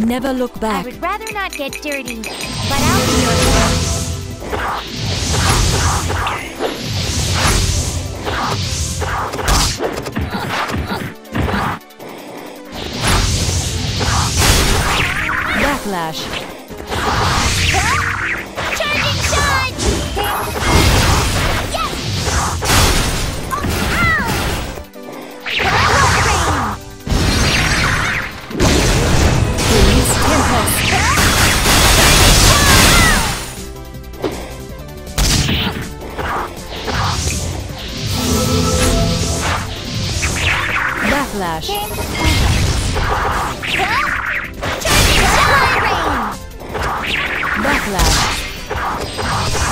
Never look I back. would rather not get dirty, but I'll be your friend. Backlash. Charging shot! Yes! Ow! Freeze Tempest. Backlash. Backlash.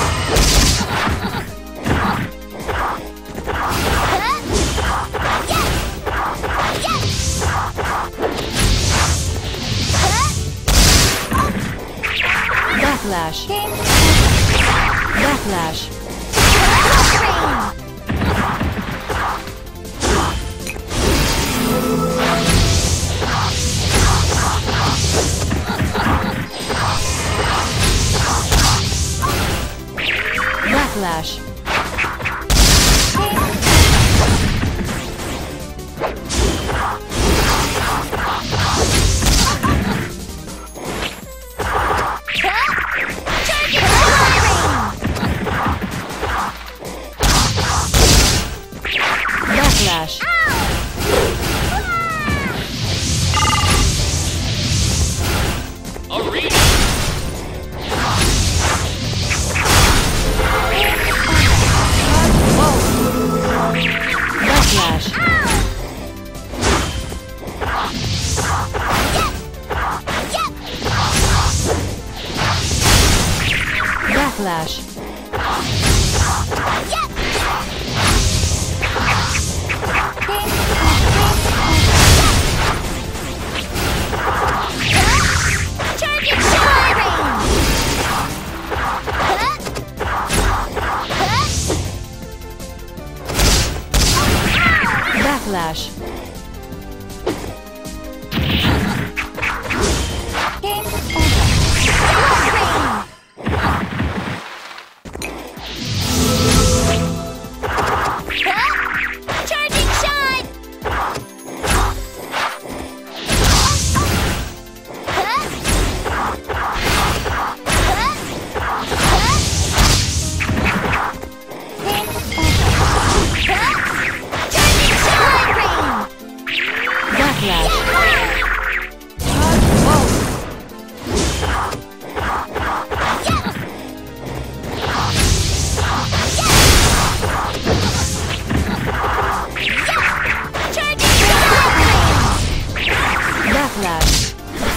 Backlash. Backlash. Backlash. Backlash. Arena! Backlash. Backlash. Charging shot! Backlash. Charging shot! Backlash. Backlash.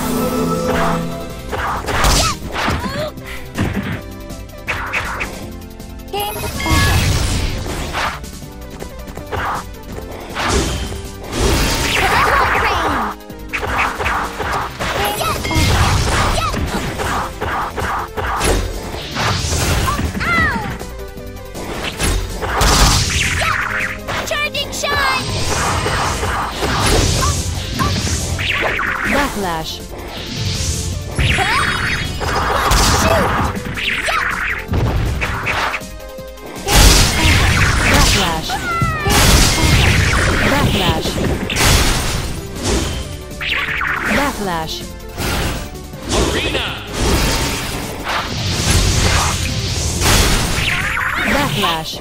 Charging shot! Backlash. Backlash. Backlash. Backlash. Arena! Backlash.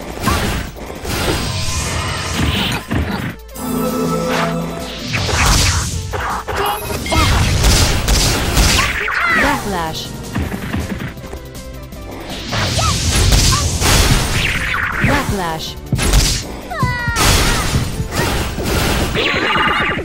Backlash. Backlash.